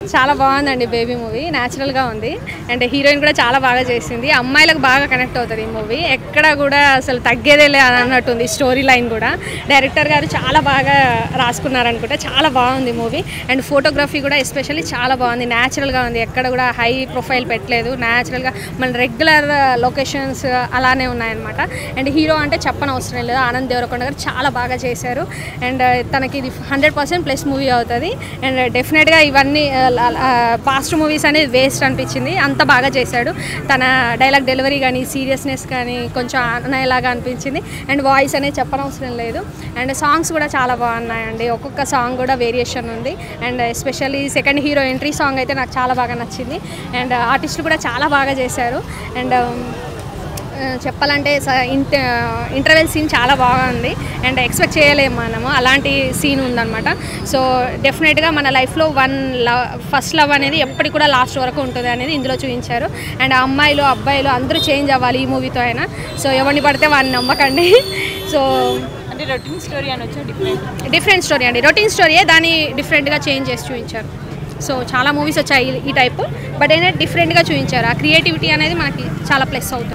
చాలా బాగుందండి baby movie, న్యాచురల్గా ఉంది. అండ్ హీరోయిన్ కూడా చాలా బాగా చేసింది. అమ్మాయిలకు బాగా కనెక్ట్ అవుతుంది ఈ మూవీ. ఎక్కడ కూడా అసలు తగ్గేదేలే అన్నట్టుంది స్టోరీ లైన్ కూడా. డైరెక్టర్ గారు చాలా బాగా రాసుకున్నారనుకుంటే చాలా బాగుంది మూవీ. అండ్ ఫోటోగ్రఫీ కూడా ఎస్పెషల్లీ చాలా బాగుంది, న్యాచురల్గా ఉంది. ఎక్కడ కూడా హై ప్రొఫైల్ పెట్టలేదు, న్యాచురల్గా మన రెగ్యులర్ లొకేషన్స్ అలానే ఉన్నాయన్నమాట. అండ్ హీరో అంటే చెప్పనవసరం లేదు, ఆనంద్ దేవరకొండ గారు చాలా బాగా చేశారు. అండ్ తనకి ఇది 100% ప్లస్ మూవీ అవుతుంది. అండ్ డెఫినెట్గా ఇవన్నీ పాస్ట్ మూవీస్ అనేది వేస్ట్ అనిపించింది, అంత బాగా చేశాడు. తన డైలాగ్ డెలివరీ కానీ సీరియస్నెస్ కానీ కొంచెం అన్నయ్యలాగా అనిపించింది. అండ్ వాయిస్ అనేది చెప్పనవసరం లేదు. అండ్ సాంగ్స్ కూడా చాలా బాగున్నాయండి, ఒక్కొక్క సాంగ్ కూడా వేరియేషన్ ఉంది. And especially second hero entry song అయితే నాకు చాలా బాగా నచ్చింది. అండ్ ఆర్టిస్టులు కూడా చాలా బాగా చేశారు. అండ్ చెప్పాలంటే ఇంటర్వెల్ సీన్ చాలా బాగుంది. అండ్ ఎక్స్పెక్ట్ చేయలేము మనము అలాంటి సీన్ ఉందన్నమాట. సో డెఫినెట్గా మన లైఫ్లో ఫస్ట్ లవ్ అనేది ఎప్పటికి కూడా లాస్ట్ వరకు ఉంటుంది అనేది ఇందులో చూపించారు. అండ్ అమ్మాయిలు అబ్బాయిలు అందరూ చేంజ్ అవ్వాలి ఈ మూవీతో అయినా. సో ఎవరిని పడితే వాడిని నమ్మకండి. సో అంటే రొటీన్ స్టోరీ అనొచ్చా? డిఫరెంట్ స్టోరీ అండి, రొటీన్ స్టోరీయే, దాన్ని డిఫరెంట్గా చేంజ్ చేసి చూపించారు. సో చాలా మూవీస్ వచ్చాయి ఈ టైపు, బట్ ఏంటంటే డిఫరెంట్గా చూపించారు. ఆ క్రియేటివిటీ అనేది మనకి చాలా ప్లస్ అవుతుంది.